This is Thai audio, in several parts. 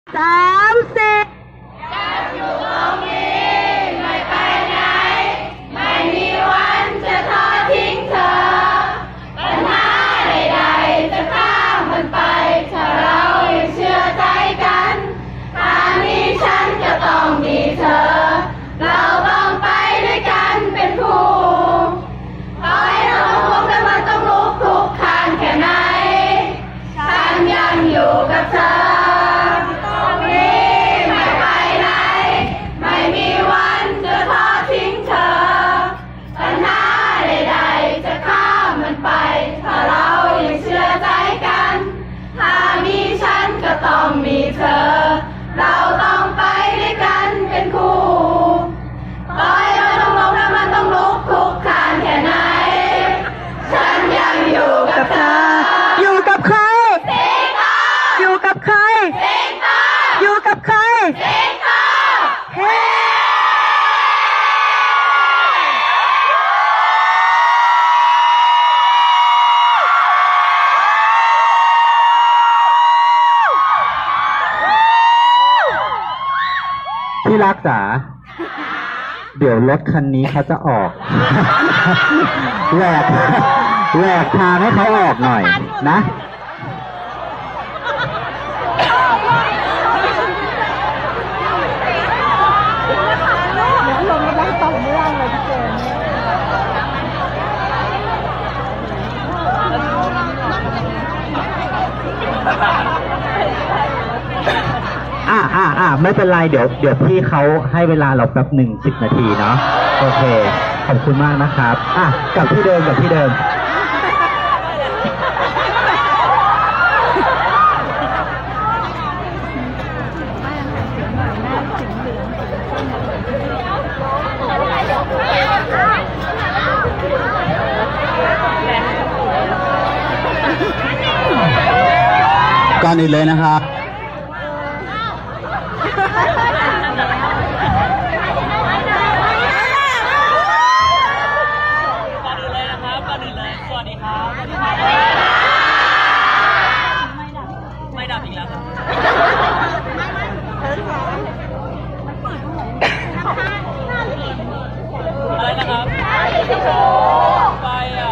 30 อยู่ตรงนี้ไม่ไปไหนไม่มีวันจะทอดทิ้งเธอปัญหาใดๆจะข้ามมันไปถ้าเรายังเชื่อใจกันถ้ามีฉันก็ต้องมีเธอเราต้องไปด้วยกันเป็นคู่ต่อให้เราพบและมันต้องลุกคลุกคลานแค่ไหนฉันยังอยู่กับเธอต้องมีเธอเราต้องไปด้วยกันเป็นคู่ต่อให้เราต้องล้มและมันต้องลุกคลุกคลานแค่ไหนฉันยังอยู่กับเธออยู่กับใครสิงโตอยู่กับใครสิงโตอยู่กับใครสิงโตเฮ้ที่รักจ๋าเดี๋ยวรถคันนี้เขาจะออกแหวกทางให้เขาออกหน่อยนะลงแล้วตกเรื่องเลยทุกคนไม่เป็นไรเดี๋ยวพี่เขาให้เวลาเราแป๊บ10 นาทีเนาะโอเคขอบคุณมากนะครับกลับที่เดิมก่อนอื่นเลยนะครับไม่ดับอีกแล้วครับอะไรนะครับไปอ่ะ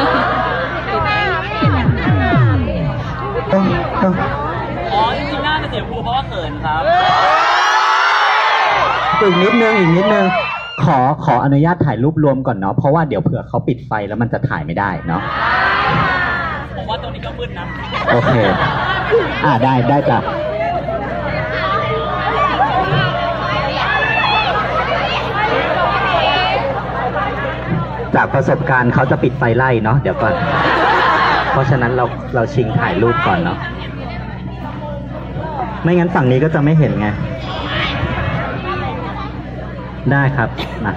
อ๋อจริงๆน่าจะเสียภูเพราะว่าเขินครับอีกนิดนึงขออนุญาตถ่ายรูปรวมก่อนเนาะเพราะว่าเดี๋ยวเผื่อเขาปิดไฟแล้วมันจะถ่ายไม่ได้เนาะผมว่าตรงนี้ก็มืดนะโอเคได้จ้ะจากประสบการณ์เขาจะปิดไฟไล่เนาะเดี๋ยวก่อนเพราะฉะนั้นเราชิงถ่ายรูปก่อนเนาะไม่งั้นฝั่งนี้ก็จะไม่เห็นไงได้ครับมา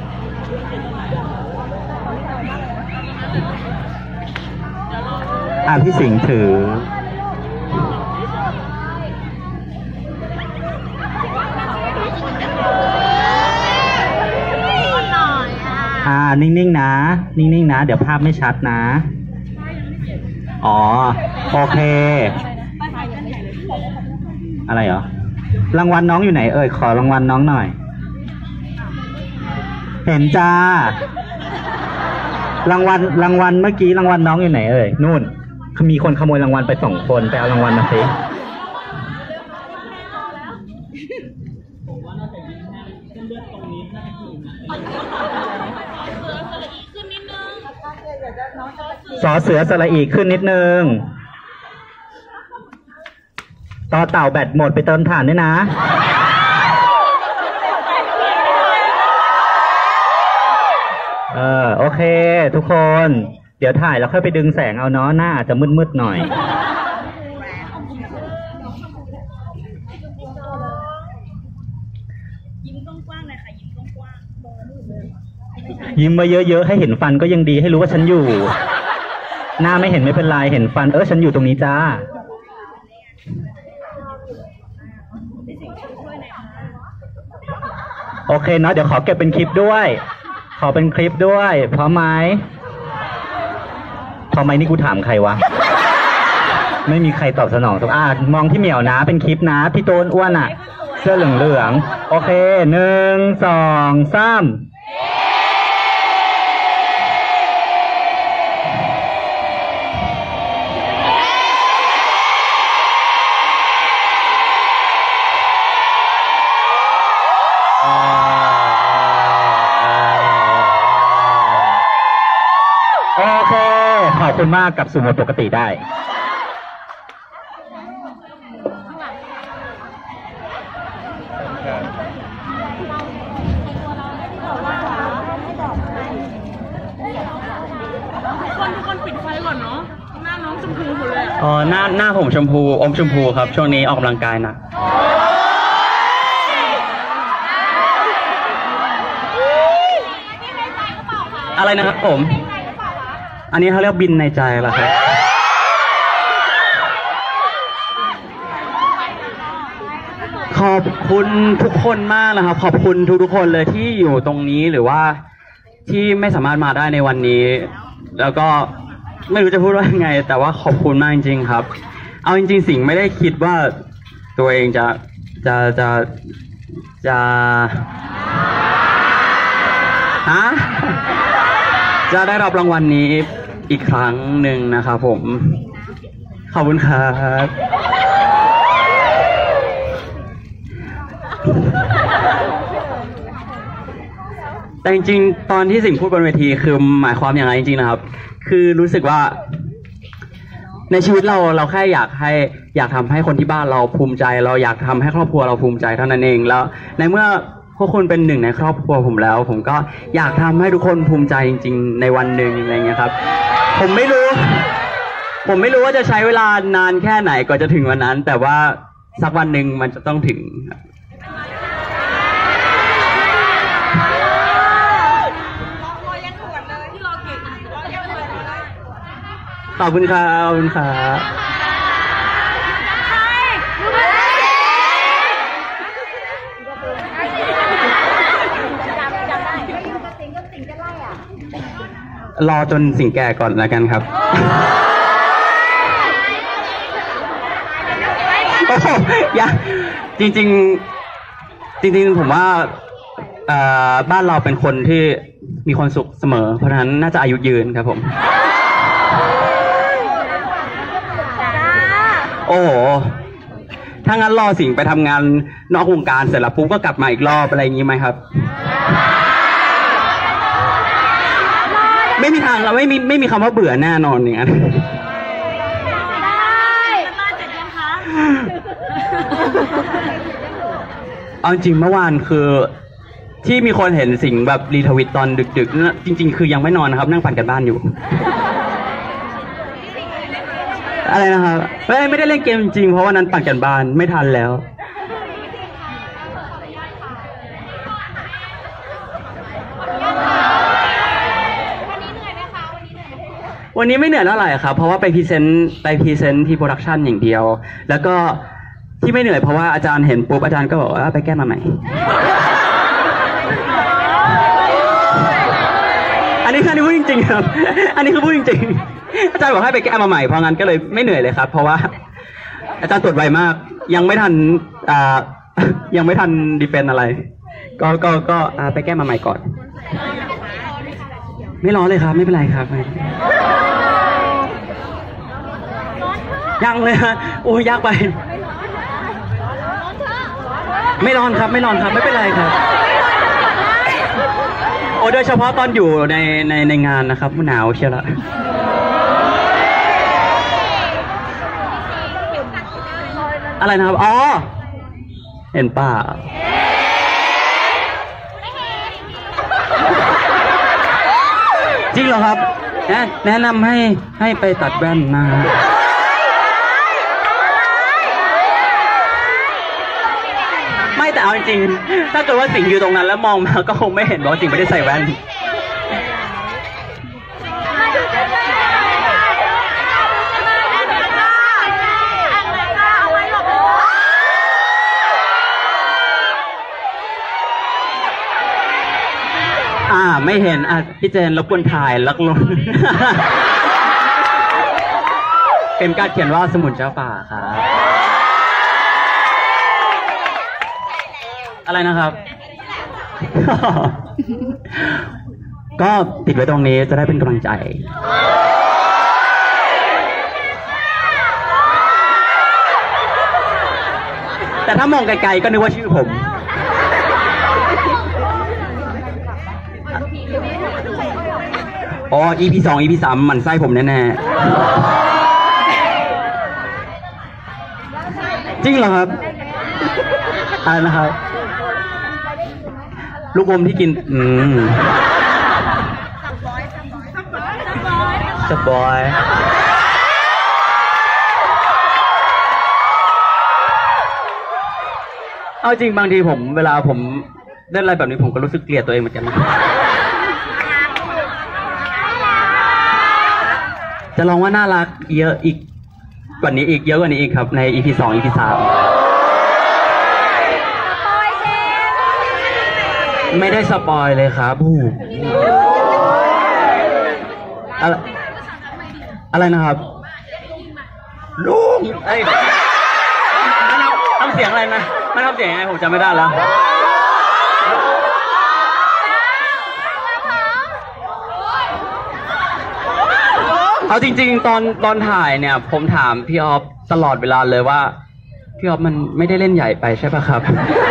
พี่สิงห์ถือนิ่งๆนะเดี๋ยวภาพไม่ชัดนะอ๋อโอเคอะไรเหรอรางวัลน้องอยู่ไหนเอ่ยขอรางวัลน้องหน่อยเห็นจ้ารางวัลเมื่อกี้รางวัลน้องอยู่ไหนเอ่ยนู่นมีคนขโมยรางวัลไป2 คนไปเอารางวัลมาสิสอเสือสระอีขึ้นนิดนึงต่อเต่าแบตหมดไปเติมถ่านด้วยนะโอเคทุกคนเดี๋ยวถ่ายแล้วค่อยไปดึงแสงเอาเนาะหน้าอาจจะมืดๆหน่อยยิ้มกว้างๆเลยค่ะยิ้มกว้างๆยิ้มมาเยอะๆให้เห็นฟันก็ยังดีให้รู้ว่าฉันอยู่หน้าไม่เห็นไม่เป็นไรเห็นฟันฉันอยู่ตรงนี้จ้าโอเคเนาะเดี๋ยวขอเก็บเป็นคลิปด้วยพร้อมไหมนี่กูถามใครวะไม่มีใครตอบสนองทุกมองที่เหมียวนะเป็นคลิปนะพี่โตนอ้วนอ่ะ เสื้อเหลืองๆโอเค1 2 3โอเคขอบคุณมากกับสู่โหมดปกติได้ทุกคนปิดไฟก่อนเนาะหน้าน้องชมพูหมดเลยหน้าผมชมพูอมชมพูครับช่วงนี้ออกกำลังกายหนักอะไรนะครับผมอันนี้เขาเรียกบินในใจเหรอครับขอบคุณทุกคนมากนะครับขอบคุณทุกๆคนเลยที่อยู่ตรงนี้หรือว่าที่ไม่สามารถมาได้ในวันนี้แล้วก็ไม่รู้จะพูดว่ายังไงแต่ว่าขอบคุณมากจริงๆครับเอาจริงๆสิ่งไม่ได้คิดว่าตัวเองจะจะได้รับรางวัลนี้อีกครั้งหนึ่งนะครับผมขอบคุณครับแต่จริงๆตอนที่สิ่งพูดบนเวทีคือหมายความอย่างไรจริงๆนะครับคือรู้สึกว่าในชีวิตเราแค่อยากทำให้คนที่บ้านเราภูมิใจเราอยากทำให้ครอบครัวเราภูมิใจเท่านั้นเองแล้วในเมื่อพวกคุณเป็นหนึ่งในครอบครัวผมแล้วผมก็อยากทำให้ทุกคนภูมิใจจริงๆในวันหนึ่งอะไรเงี้ยครับผมไม่รู้ว่าจะใช้เวลานานแค่ไหนก่อนจะถึงวันนั้นแต่ว่าสักวันหนึ่งมันจะต้องถึงขอบคุณครับขอบคุณครับรอจนสิ่งแก่ก่อนแล้วกันครับโอ้ยจริงผมว่าบ้านเราเป็นคนที่มีความสุขเสมอเพราะฉะนั้นน่าจะอายุยืนครับผมโอ้โหถ้างั้นรอสิ่งไปทำงานนอกวงการเสร็จแล้วปุ๊บก็กลับมาอีกรอบอะไรอย่างนี้ไหมครับไม่มีทางเราไม่มีคำว่าเบื่อแน่นอนอย่างนั้นเอาจริงเมื่อวานคือที่มีคนเห็นสิ่งแบบรีทวิตตอนดึกๆจริงๆคือยังไม่นอนนะครับนั่งปั่นกันบ้านอยู่อะไรนะครับไม่ได้เล่นเกมจริงเพราะว่านั้นปั่นกันบ้านไม่ทันแล้ววันนี้ไม่เหนื่อยเท่าไหร่ครับเพราะว่าไปพรีเซนต์ที่โปรดักชันอย่างเดียวแล้วก็ที่ไม่เหนื่อยเพราะว่าอาจารย์เห็นปุ๊บอาจารย์ก็บอกว่าไปแก้มาใหม่อันนี้พูดจริงๆครับอันนี้คือพูดจริงๆอาจารย์บอกให้ไปแก้มาใหม่เพราะงั้นก็เลยไม่เหนื่อยเลยครับเพราะว่าอาจารย์ตรวจไวมากยังไม่ทันดีเฟนอะไรก็ไปแก้มาใหม่ก่อนไม่ร้อนเลยครับไม่เป็นไรครับยังเลยฮะโอ้ยยากไปไม่ร้อนครับไม่เป็นไรครับโอ้โดยเฉพาะตอนอยู่ในงานนะครับหนาวเชียวละอะไรนะครับอ๋อเห็นป่ะจริงเหรอครับแนะนำให้ไปตัดแว่นมาไม่แต่เอาจริงๆถ้าเกิดว่าสิงอยู่ตรงนั้นแล้วมองมาก็คงไม่เห็นว่าสิงไม่ได้ใส่แว่นไม่เห็นพี่เจนรบกวนถ่ายลักลงโอเคอ็มการ์ดเขียนว่าสมุนเจ้าป่าครับอะไรนะครับ ก็ติดไว้ตรงนี้จะได้เป็นกำลังใจ แต่ถ้ามองไกลๆก็นึกว่าชื่อผม อ๋อ EP 2 EP 3หมั่นไส้ผมแน่ๆ จริงเหรอครับอะไรนะครับ ลูกอมที่กิน สปอย เอาจริงบางทีผมเวลาผมเล่นอะไรแบบนี้ผมก็รู้สึกเกลียดตัวเองเหมือนกันนะจะลองว่าน่ารักเยอะอีกกว่านี้อีกเยอะกว่านี้อีกครับใน EP 2 EP 3ไม่ได้สปอยเลยครับอะไรนะครับลุงไอ้ทำเสียงอะไรนะไม่ทำเสียงยังไงผมจำไม่ได้แล้วเอาจริงๆตอนถ่ายเนี่ยผมถามพี่ออฟตลอดเวลาเลยว่าพี่ออฟมันไม่ได้เล่นใหญ่ไปใช่ปะครับ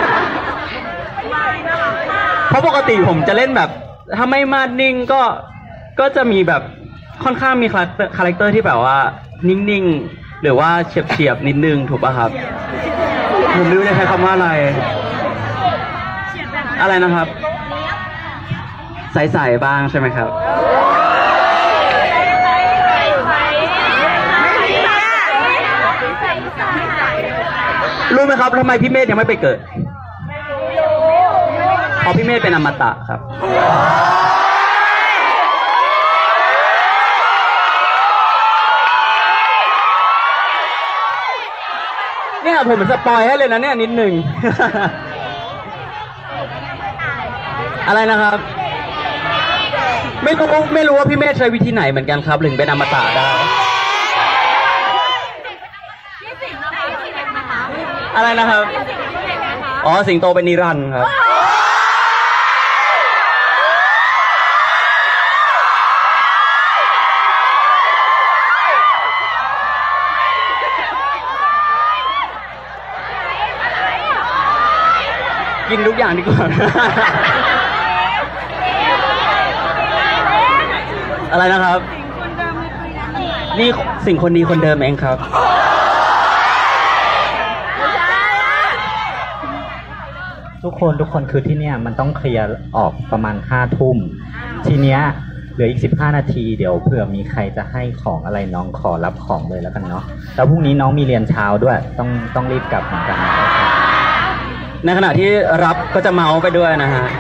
เพราะปกติผมจะเล่นแบบถ้าไม่มาดนิ่งก็จะมีแบบค่อนข้างมีคาแรคเตอร์ที่แบบว่านิ่งๆหรือว่าเฉียบๆนิดนึงถูกป่ะครับผมไม่รู้จะใช้คำว่าอะไรนะครับใสๆบ้างใช่ไหมครับรู้ไหมครับทำไมพี่เมธยังไม่ไปเกิดเพราะพี่เมธเป็นอมตะครับเนี่ยผมสปอยให้เลยนะเนี่ยนิดหนึ่ง อะไรนะครับไม่รู้ว่าพี่เมธใช้วิธีไหนเหมือนกันครับถึงเป็นอมตะได้อะไรนะครับอ๋อสิงโตเป็นนิรันดร์ครับกินทุกอย่างดีกว่า อะไรนะครับนี่สิ่งคนดีคนเดิมเองครับทุกคนคือที่เนี่ยมันต้องเคลียร์ออกประมาณ5 ทุ่มทีเนี้ยเหลืออีก15 นาทีเดี๋ยวเผื่อมีใครจะให้ของอะไรน้องขอรับของเลยแล้วกันเนาะแล้วพรุ่งนี้น้องมีเรียนเช้าด้วยต้องรีบกลับเหมือนกันนะครับในขณะที่รับก็จะเมาไปด้วยนะฮะ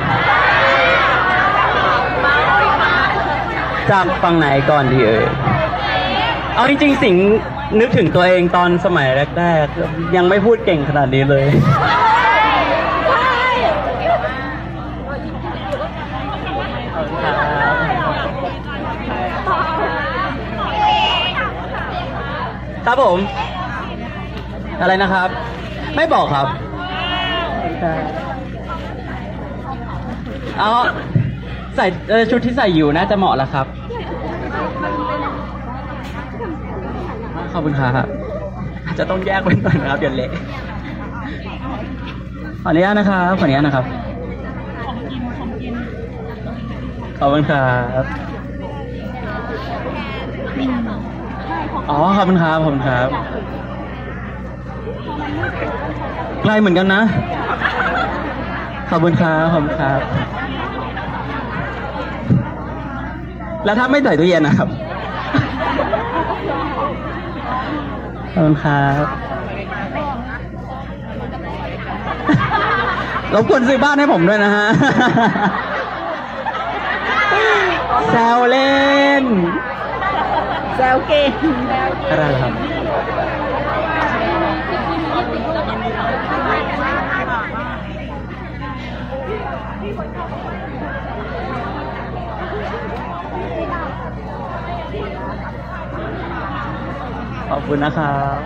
จากฝั่งไหนก่อนดีเอาจริงๆสิงนึกถึงตัวเองตอนสมัยแรกๆยังไม่พูดเก่งขนาดนี้เลยครับผมอะไรนะครับไม่บอกครับเอาใส่ชุดที่ใส่อยู่น่าจะเหมาะแล้วครับขอบคุณครับอาจจะต้องแยกไว้หน่อยนะครับเดี๋ยวเละขออนุญาตนะครับขออนุญาตนะครับขอบคุณครับอ๋อขอบคุณครับขอบคุณครับไกลเหมือนกันนะขอบคุณครับขอบคุณครับแล้วถ้าไม่ใส่ตู้เย็นนะครับขอบคุณครับรบกวนซื้อบ้านให้ผมด้วยนะฮะแซวเล่นแซวเก่งอะไรครับอบคุณนะครับ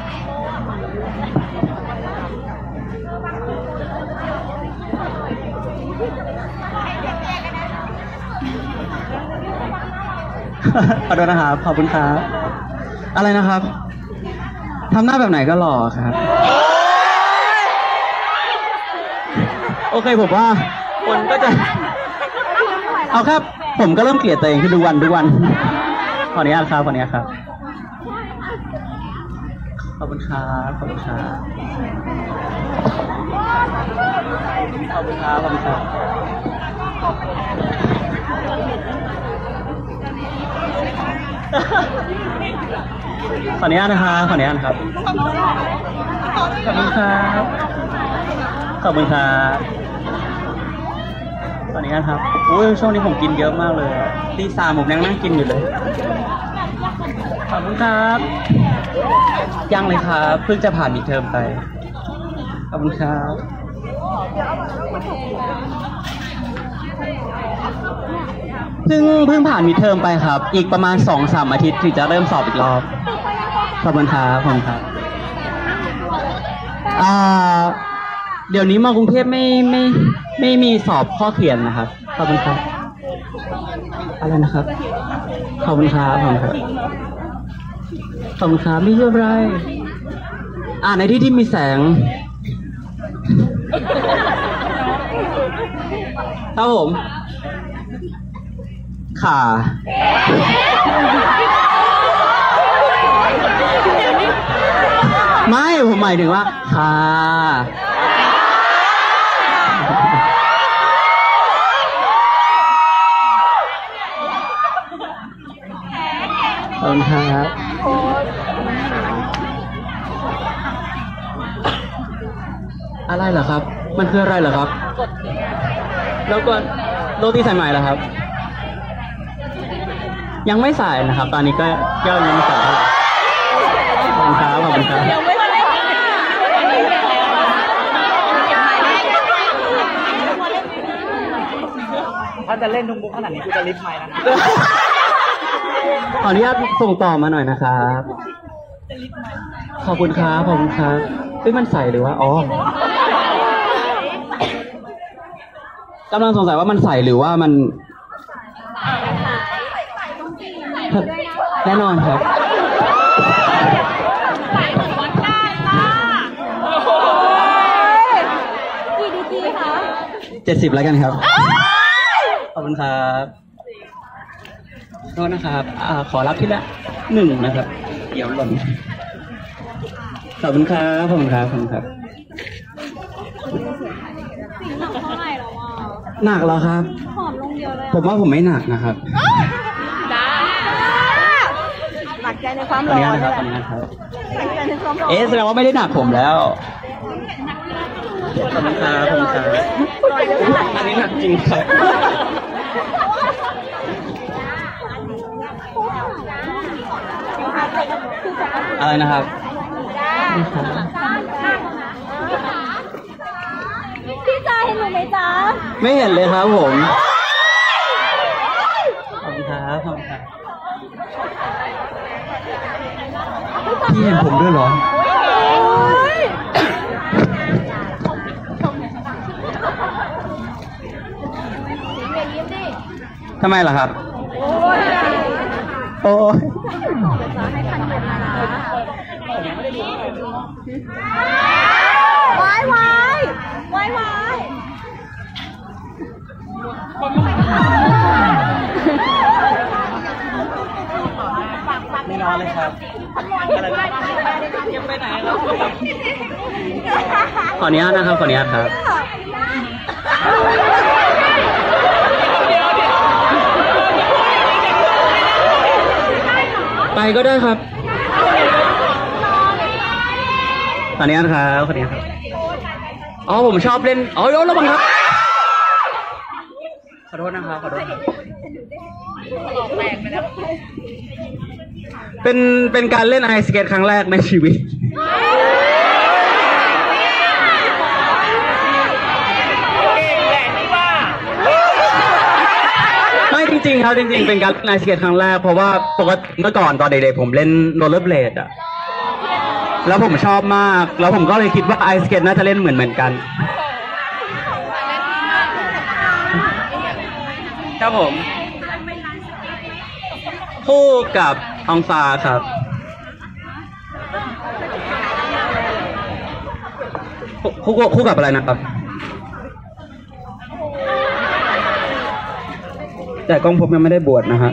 ขอโทษนะครับขอบคุณครับอะไรนะครับทำหน้าแบบไหนก็หล่อครับโอเคผมว่าคนก็จะเอาครับผมก็เริ่มเกลียดตัวเองขึ้นทุกวันขออนุญาตครับขออนุญาตครับขอบคุณครับขอบคุณครับขอบคุณครับขอบคุณครับขออนุญาตนะครับขออนุญาตครับขอบคุณครับขอบคุณครับขออนุญาตครับอุ้ยช่วงนี้ผมกินเยอะมากเลยตีสามผมยังนั่งกินอยู่เลยขอบคุณครับยังเลยครับเพิ่งจะผ่านมิดเทอมไปขอบคุณครับเพิ่งผ่านมิดเทอมไปครับอีกประมาณ 2-3 อาทิตย์ถึงจะเริ่มสอบอีกรอบขอบคุณครับขอบคุณครับเดี๋ยวนี้มากรุงเทพไม่มีสอบข้อเขียนนะครับขอบคุณครับอะไรนะครับขอบคุณครับขอบคุณครับขอบคุณครับไม่ใช่ไรในที่มีแสงครับผมค่ะไม่ผมหมายถึงว่าค่ะขอบคุณครับอะไรเหรอครับมันคืออะไรเหรอครับแล้วก็โรตีสายใหม่เหรอครับยังไม่สายนะครับตอนนี้ก็ยังไม่สายขอบคุณครับขอบคุณครับถ้าจะเล่นนุงบุ๊กขนาดนี้กูจะลิฟต์ไมค์นะขออนุญาตส่งต่อมาหน่อยนะครับขอบคุณครับขอบคุณครับมันใส่หรือว่าอ๋อกำลังสงสัยว่ามันใส่หรือว่ามันแน่นอนครับกี่ดีกีคะ 70แล้วกันครับขอบคุณครับโทษนะครับขอรับที่ละ1นะครับเดี๋ยวหล่นขอบคุณครับขอบคุณครับขอบคุณครับหนักแล้วครับผอมลงเยอะเลยผมว่าผมไม่หนักนะครับหนักใจในความร้อนนะครับขออนุญาตครับแสดงว่าไม่ได้หนักผมแล้วขอบคุณครับขอบคุณครับอันนี้หนักจริงครับอะไรนะครับพี่จ๋าเห็นหนูไหมจ๊ะไม่เห็นเลยครับผมขอบคุณครับขอบคุณครับพี่เห็นผมด้วยเหรอทำไมล่ะครับโอ้ยวายไม่นอนเลยครับไปไหนครับขออนุญาตนะครับขออนุญาตครับไปก็ได้ครับขออนุญาตครับขออนุญาตครับอ๋อผมชอบเล่นอ๋อระวังครับขอโทษนะครับขอโทษเป็นการเล่นไอสเก็ตครั้งแรกในชีวิตไม่จริงๆครับจริงๆเป็นการเล่นไอสเกตครั้งแรกเพราะว่าปกติเมื่อก่อนตอนเด็กๆผมเล่นโรลเลอร์เบลดอะแล้วผมชอบมากแล้วผมก็เลยคิดว่าไอสเกตน่าจะเล่นเหมือนกันครับผมคู่กับอองฟ้าครับคู่กับอะไรนะครับแต่กล้องผมยังไม่ได้บวชนะฮะ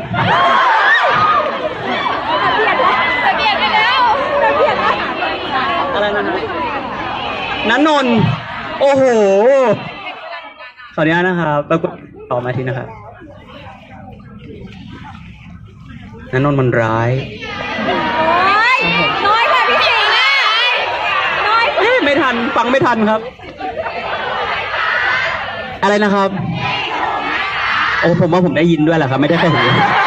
อะไรนะฮะนันนนท์โอ้โหขออนุญาตนะครับแล้วก็ต่อมาทีนะครับนันนนท์มันร้ายน้อยค่ะพี่สิงห์อ่ะน้อยไม่ทันฟังไม่ทันครับอะไรนะครับโอ้ผมว่าผมได้ยินด้วยแหละครับไม่ได้แค่หู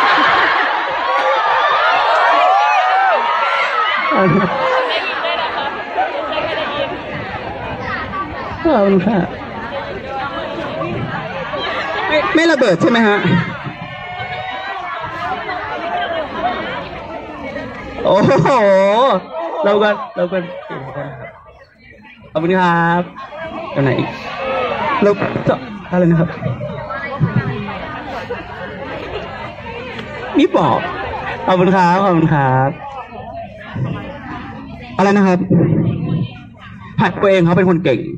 ขอบคุณค่ะไม่ระเบิดใช่ไหมฮะโอ้โหเรากันขอบคุณครับตรงไหนอีกเราจะอะไรนะครับมีบอกขอบคุณครับอะไรนะครับหัดตัวเองเขาเป็นคนเก่ง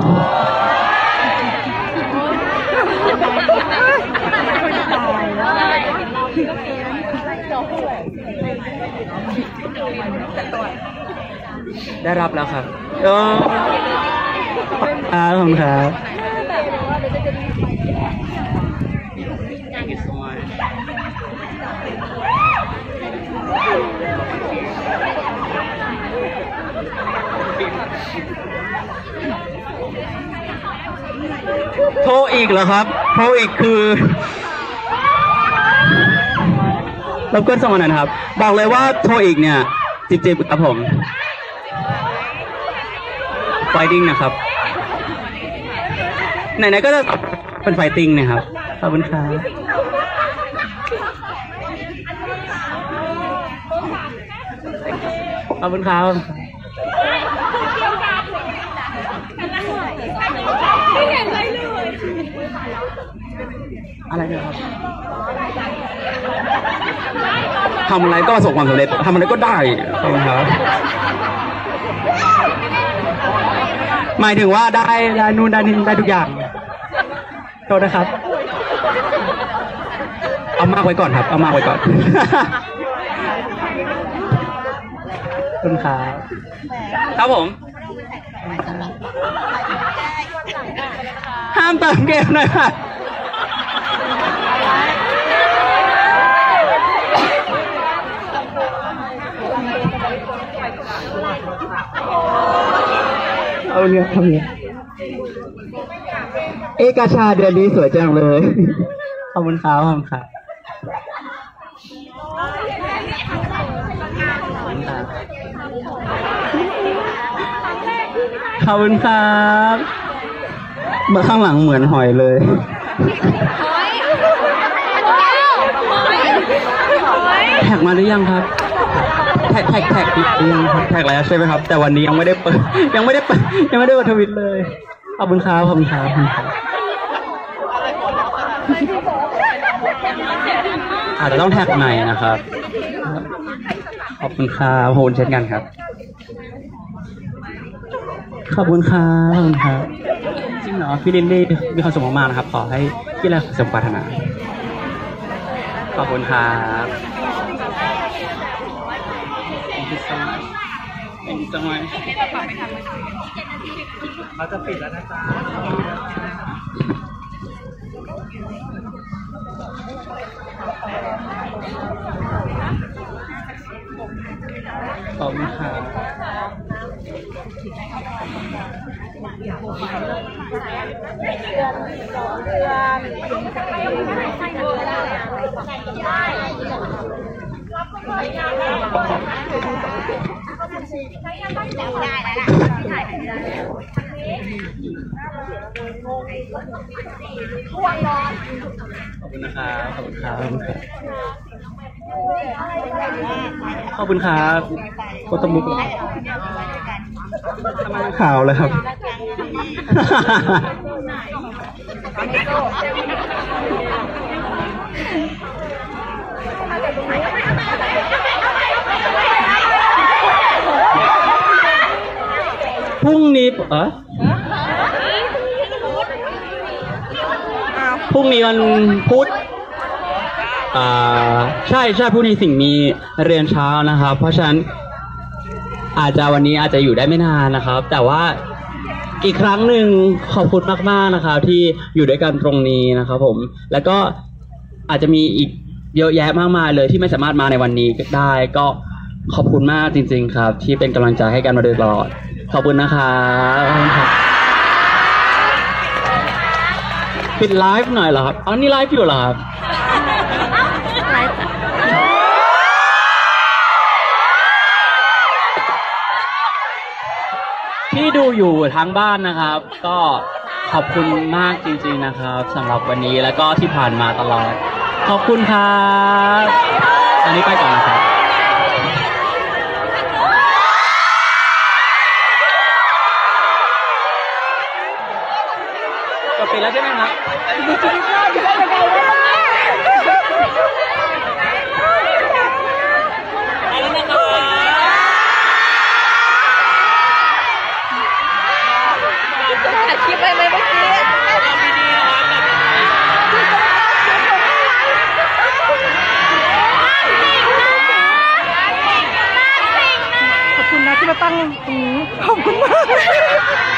ได้รับแล้วครับขอบคุณครับโทรอีกเหรอครับโทรอีกคือรบกวนส่งมาหน่อยนะครับบอกเลยว่าโทรอีกเนี่ยจิบครับผมไฟติ้งนะครับไหนๆก็จะเป็นไฟติ้งนะครับขอบคุณครับขอบคุณครับอะไรนะครับทำอะไรก็ประสบความสำเร็จทำอะไรก็ได้ขอบคุณครับหมายถึงว่าได้นู่นได้นี่ได้ทุกอย่างโทษนะครับเอามากไว้ก่อนครับเอามากไว้ก่อนขอบคุณครับครับผมห้ามเติมเกมหน่อยค่ะเอาเนี่ยทำเนี่ยเอกชาเดือนนี้สวยจังเลยขอบคุณครับขอบคุณครับขอบคุณครับมาข้างหลังเหมือนหอยเลยแท็กมาหรือยังครับแท็กหรือยังครับแท็กแล้วใช่ไหมครับแต่วันนี้ยังไม่ได้เปิดยังไม่ได้เปิดทวิตเลยขอบคุณครับอาจจะต้องแท็กใหม่นะครับขอบคุณครับขอบคุณเช่นกันครับขอบคุณครับจริงเหรอพี่ลินดี้มีความสุขมากๆนะครับขอให้พี่แลสมปรารถนาขอบคุณครับ Thank you so much Thank you so much เราจะปิดแล้วนะจ๊ะขอบคุณค่ะขอบคุณนะครับขอบคุณครับขอบคุณครับก็ต้องมุกทำไมข่าวเลยครับ พรุ่งนี้พรุ่งนี้วันพุธใช่พรุ่งนี้สิ่งมีเรียนเช้านะครับ เพราะฉะนั้นวันนี้อาจจะอยู่ได้ไม่นานนะครับ แต่ว่าอีกครั้งหนึ่งขอบคุณมากๆนะครับที่อยู่ด้วยกันตรงนี้นะครับผมแล้วก็อาจจะมีอีกเยอะแยะมากมายเลยที่ไม่สามารถมาในวันนี้ได้ก็ขอบคุณมากจริงๆครับที่เป็นกำลังใจให้กันมาโดยตลอดขอบคุณนะครับปิดไลฟ์หน่อยเหรอครับอ๋อนี่ไลฟ์อยู่เหรอครับที่ดูอยู่ทั้งบ้านนะครับก็ขอบคุณมากจริงๆนะครับสำหรับวันนี้แล้วก็ที่ผ่านมาตลอดขอบคุณครับตอนนี้ไปก่อนนะครับจบไปแล้วใช่ไหมครับคลิปไปไหมเมื่อกี้ขอบคุณนะที่มาตั้งตรงนี้ขอบคุณมาก